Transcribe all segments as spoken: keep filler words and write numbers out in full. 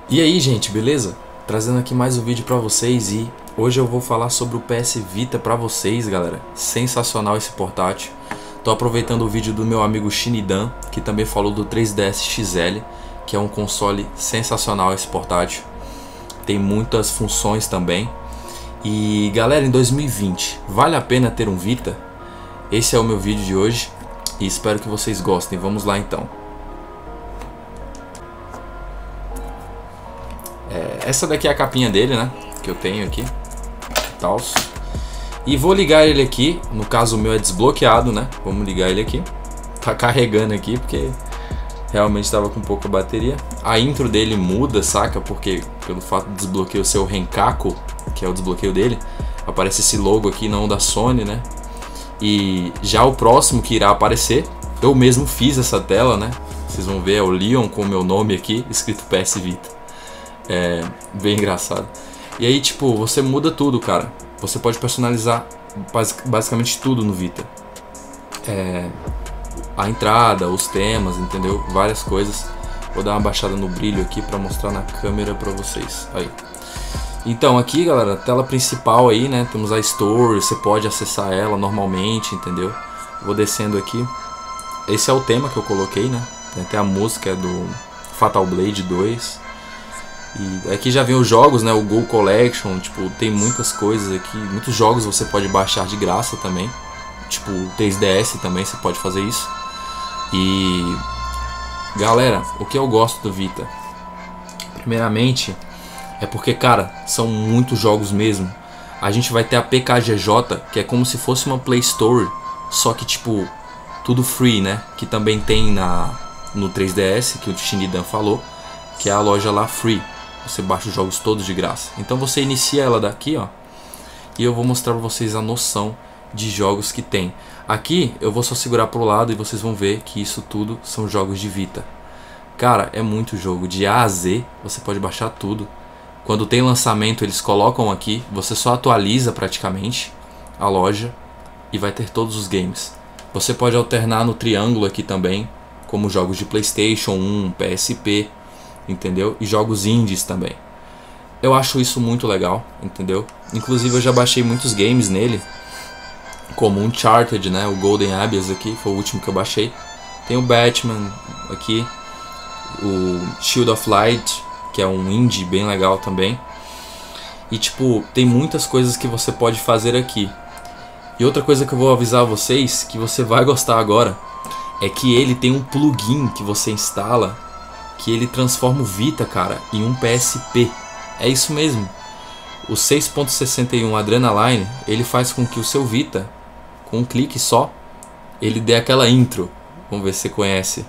E aí, gente, beleza? Trazendo aqui mais um vídeo pra vocês e hoje eu vou falar sobre o P S Vita pra vocês, galera. Sensacional esse portátil. Tô aproveitando o vídeo do meu amigo Shinidan, que também falou do três D S X L, que é um console sensacional esse portátil. Tem muitas funções também. E galera, em dois mil e vinte, vale a pena ter um Vita? Esse é o meu vídeo de hoje e espero que vocês gostem. Vamos lá então. É, essa daqui é a capinha dele, né? Que eu tenho aqui. Tals. E vou ligar ele aqui. No caso o meu é desbloqueado, né? Vamos ligar ele aqui. Tá carregando aqui porque realmente estava com pouca bateria. A intro dele muda, saca? Porque pelo fato de desbloqueio ser o Renkaku, que é o desbloqueio dele, aparece esse logo aqui, não da Sony, né? E já o próximo que irá aparecer, eu mesmo fiz essa tela, né? Vocês vão ver, é o Leon com o meu nome aqui, escrito P S Vita. É bem engraçado. E aí, tipo, você muda tudo, cara. Você pode personalizar basicamente tudo no Vita. É, a entrada, os temas, entendeu? Várias coisas. Vou dar uma baixada no brilho aqui pra mostrar na câmera pra vocês. Aí. Então, aqui, galera, tela principal aí, né? Temos a Store, você pode acessar ela normalmente, entendeu? Vou descendo aqui. Esse é o tema que eu coloquei, né? Tem até a música do Fatal Blade dois. E aqui já vem os jogos, né? O Go Collection, tipo, tem muitas coisas aqui. Muitos jogos você pode baixar de graça também. Tipo, o três D S também você pode fazer isso. E... galera, o que eu gosto do Vita? Primeiramente, é porque, cara, são muitos jogos mesmo. A gente vai ter a P K G J, que é como se fosse uma Play Store, só que, tipo, tudo free, né? Que também tem na, no três D S, que o Shinidan falou, que é a loja lá free. Você baixa os jogos todos de graça. Então você inicia ela daqui, ó. E eu vou mostrar pra vocês a noção de jogos que tem. Aqui eu vou só segurar pro lado e vocês vão ver que isso tudo são jogos de Vita. Cara, é muito jogo. De A a Z, você pode baixar tudo. Quando tem lançamento eles colocam aqui. Você só atualiza praticamente a loja e vai ter todos os games. Você pode alternar no triângulo aqui também, como jogos de PlayStation um, P S P, entendeu? E jogos indies também. Eu acho isso muito legal, entendeu? Inclusive eu já baixei muitos games nele, como o Uncharted, né? O Golden Abyss aqui, foi o último que eu baixei. Tem o Batman aqui, o Shield of Light, que é um indie bem legal também. E tipo, tem muitas coisas que você pode fazer aqui. E outra coisa que eu vou avisar a vocês, que você vai gostar agora, é que ele tem um plugin que você instala, que ele transforma o Vita, cara, em um P S P. É isso mesmo. O seis ponto sessenta e um Adrenaline, ele faz com que o seu Vita, com um clique só, ele dê aquela intro. Vamos ver se você conhece.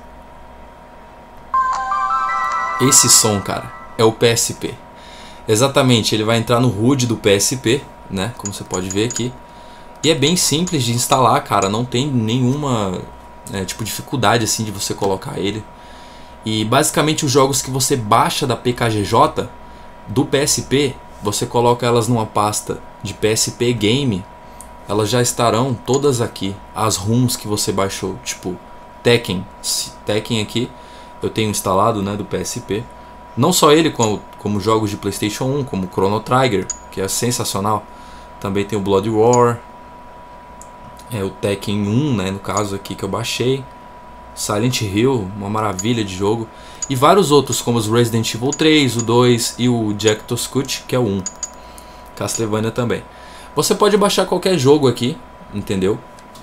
Esse som, cara, é o P S P. Exatamente, ele vai entrar no H U D do P S P, né? Como você pode ver aqui. E é bem simples de instalar, cara. Não tem nenhuma é, tipo dificuldade assim de você colocar ele. E basicamente os jogos que você baixa da P K G J do P S P, você coloca elas numa pasta de P S P Game, elas já estarão todas aqui. As ROMs que você baixou, tipo Tekken. Tekken aqui eu tenho instalado, né, do P S P. Não só ele, como, como jogos de PlayStation um, como Chrono Trigger, que é sensacional. Também tem o Blood War, é o Tekken um, né, no caso aqui que eu baixei. Silent Hill, uma maravilha de jogo. E vários outros, como os Resident Evil três, o dois e o Jack Toscut, que é o um. Castlevania também. Você pode baixar qualquer jogo aqui, entendeu?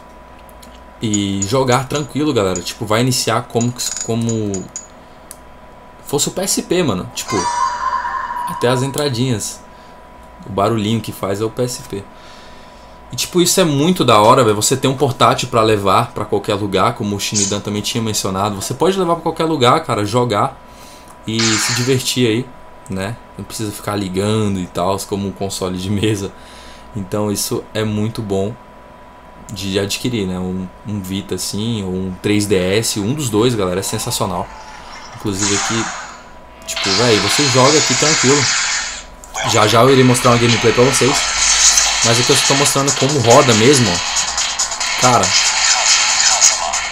E jogar tranquilo, galera. Tipo, vai iniciar como como fosse o P S P, mano. Tipo, até as entradinhas. O barulhinho que faz é o P S P. E tipo, isso é muito da hora, velho. Você tem um portátil pra levar pra qualquer lugar, como o Shinidan também tinha mencionado. Você pode levar pra qualquer lugar, cara, jogar e se divertir aí, né? Não precisa ficar ligando e tal, como um console de mesa. Então isso é muito bom de adquirir, né? Um, um Vita assim, ou um três D S, um dos dois, galera, é sensacional. Inclusive aqui, tipo, velho, você joga aqui tranquilo. Já já eu irei mostrar uma gameplay pra vocês. Mas aqui eu estou mostrando como roda mesmo, ó. Cara,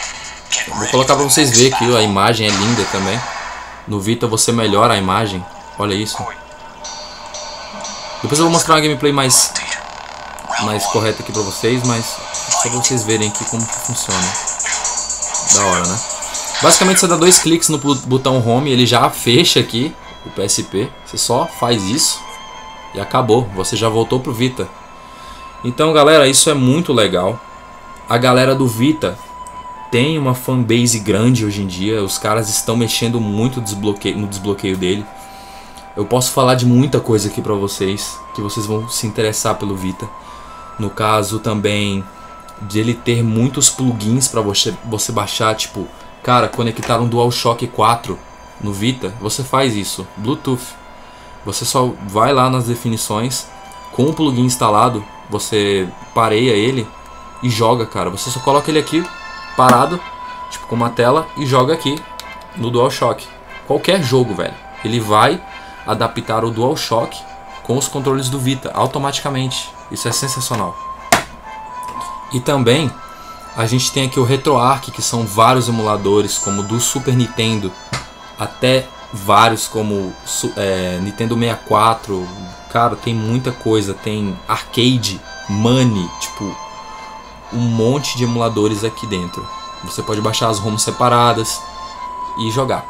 vou colocar pra vocês verem que a imagem é linda também. No Vita você melhora a imagem. Olha isso. Depois eu vou mostrar uma gameplay mais, mais correta aqui pra vocês, mas só pra vocês verem aqui como que funciona. Da hora, né? Basicamente você dá dois cliques no botão Home, ele já fecha aqui o P S P. Você só faz isso e acabou. Você já voltou pro Vita. Então, galera, isso é muito legal. A galera do Vita tem uma fanbase grande hoje em dia. Os caras estão mexendo muito desbloqueio, no desbloqueio dele. Eu posso falar de muita coisa aqui pra vocês, que vocês vão se interessar pelo Vita. No caso também de ele ter muitos plugins pra você, você baixar, tipo, cara, conectar um DualShock quatro no Vita, você faz isso, Bluetooth. Você só vai lá nas definições, com o plugin instalado, você pareia ele e joga, cara. Você só coloca ele aqui, parado, tipo com uma tela, e joga aqui no DualShock. Qualquer jogo, velho. Ele vai adaptar o DualShock com os controles do Vita automaticamente. Isso é sensacional. E também a gente tem aqui o RetroArch, que são vários emuladores, como do Super Nintendo até vários como é, Nintendo sessenta e quatro. Cara, tem muita coisa. Tem Arcade, Money, tipo, um monte de emuladores aqui dentro. Você pode baixar as ROMs separadas e jogar.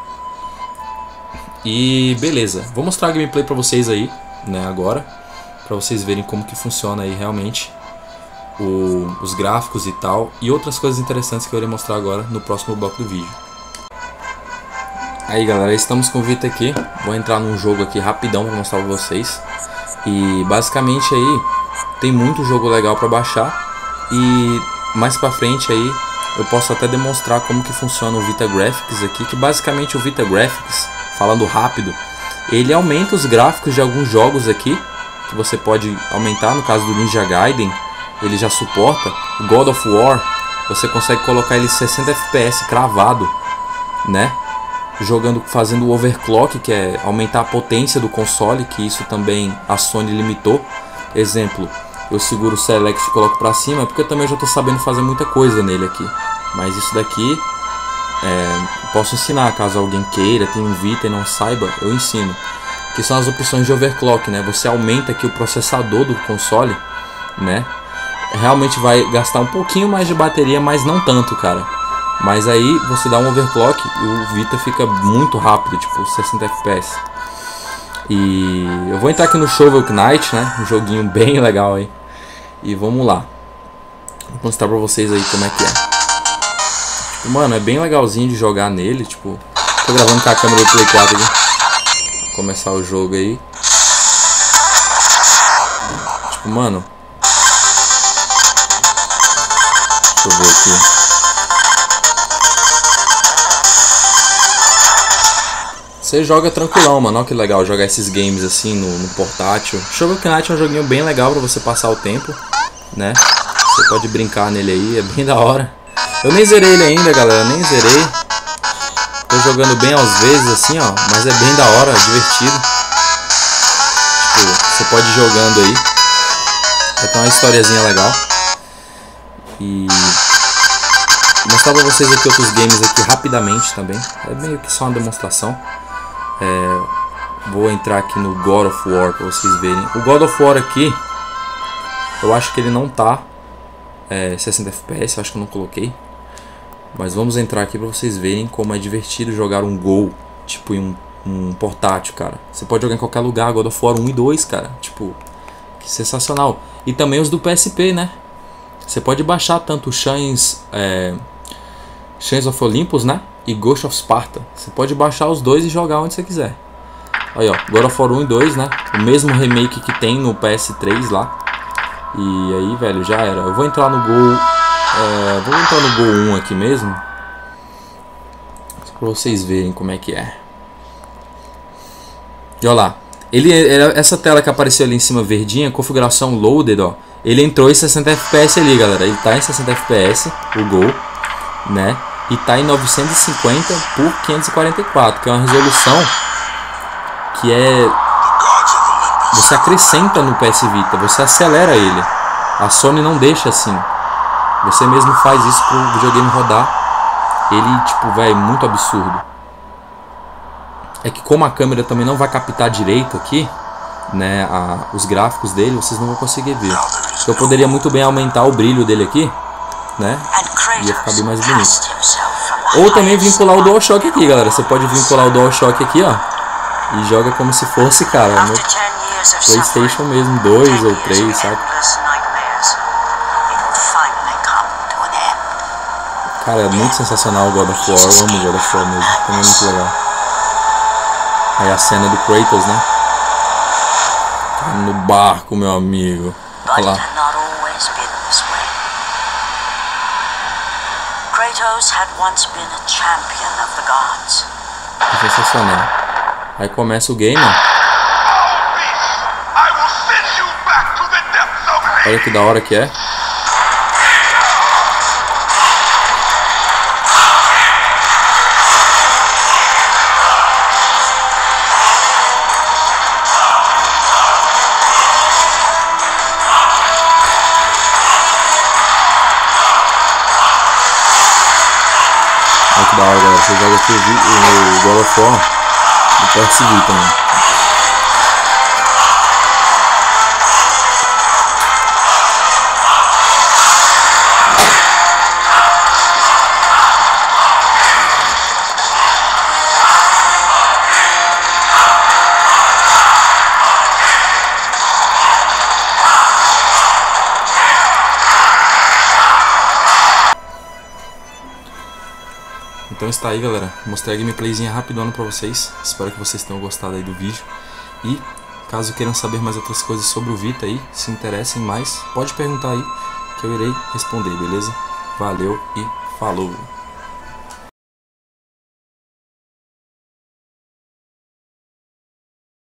E beleza, vou mostrar a gameplay pra vocês aí, né, agora, pra vocês verem como que funciona aí realmente o, os gráficos e tal, e outras coisas interessantes que eu irei mostrar agora no próximo bloco do vídeo. Aí, galera, estamos com o Vita aqui. Vou entrar num jogo aqui rapidão pra mostrar pra vocês. E basicamente aí tem muito jogo legal pra baixar. E mais pra frente aí eu posso até demonstrar como que funciona o Vita Graphics aqui, que basicamente o Vita Graphics, falando rápido, ele aumenta os gráficos de alguns jogos aqui, que você pode aumentar. No caso do Ninja Gaiden, ele já suporta. O God of War, você consegue colocar ele sessenta F P S cravado, né? Jogando, fazendo o overclock, que é aumentar a potência do console, que isso também a Sony limitou. Exemplo, eu seguro o Select e coloco pra cima, porque eu também já tô sabendo fazer muita coisa nele aqui. Mas isso daqui é, posso ensinar, caso alguém queira, tem um Vita e não saiba, eu ensino. Que são as opções de overclock, né? Você aumenta aqui o processador do console, né? Realmente vai gastar um pouquinho mais de bateria, mas não tanto, cara. Mas aí você dá um overclock e o Vita fica muito rápido, tipo sessenta F P S. E eu vou entrar aqui no Shovel Knight, né? Um joguinho bem legal aí. E vamos lá. Vou mostrar pra vocês aí como é que é. Mano, é bem legalzinho de jogar nele, tipo... Tô gravando com a câmera do Play quatro aqui. Vou começar o jogo aí. Tipo, mano... Deixa eu ver aqui. Você joga tranquilão, mano. Olha que legal jogar esses games assim no, no portátil. Shovel Knight é um joguinho bem legal pra você passar o tempo, né? Você pode brincar nele aí, é bem da hora. Eu nem zerei ele ainda, galera, nem zerei. Tô jogando bem às vezes assim, ó. Mas é bem da hora, é divertido. Tipo, você pode ir jogando aí. Vai ter uma historiazinha legal. E... vou mostrar pra vocês aqui outros games aqui rapidamente também. É meio que só uma demonstração. É, vou entrar aqui no God of War pra vocês verem. O God of War aqui, eu acho que ele não tá é, sessenta F P S, eu acho que eu não coloquei. Mas vamos entrar aqui pra vocês verem como é divertido jogar um Gol, tipo em um, um portátil, cara. Você pode jogar em qualquer lugar, God of War um e dois, cara. Tipo, que sensacional. E também os do P S P, né? Você pode baixar tanto o Chains, é, Chains of Olympus, né? E Ghost of Sparta. Você pode baixar os dois e jogar onde você quiser. Aí, ó, God of War um e dois, né? O mesmo remake que tem no P S três lá. E aí, velho, já era. Eu vou entrar no Gol... É, vou entrar no Gol um aqui mesmo. Só pra vocês verem como é que é. E olha lá. Ele, essa tela que apareceu ali em cima verdinha, configuração loaded, ó. Ele entrou em sessenta F P S ali, galera. Ele tá em sessenta F P S, o Gol, né? E tá em novecentos e cinquenta por quinhentos e quarenta e quatro, que é uma resolução que é... você acrescenta no P S Vita, você acelera ele. A Sony não deixa assim. Você mesmo faz isso pro videogame rodar. Ele, tipo, vai muito absurdo. é que como a câmera também não vai captar direito aqui, né, a, os gráficos dele, vocês não vão conseguir ver. Eu poderia muito bem aumentar o brilho dele aqui, né, ia ficar bem mais bonito. Ou também vincular o DualShock aqui, galera. Você pode vincular o DualShock aqui, ó, e joga como se fosse, cara, no PlayStation mesmo, dois ou três, sabe? Cara, é muito sensacional o God of War, eu amo o God of War mesmo, também é muito legal. Aí a cena do Kratos, né? Tá no barco, meu amigo. Olha lá. Kratos had once been a champion of the gods. É sensacional. Aí começa o game, ó. Olha que da hora que é. Olha que da hora, galera. Você joga aqui o God of War no P S V também. Então está aí, galera, mostrei a gameplayzinha rapidona pra vocês. Espero que vocês tenham gostado aí do vídeo. E caso queiram saber mais outras coisas sobre o Vita aí, se interessem mais, pode perguntar aí que eu irei responder, beleza? Valeu e falou!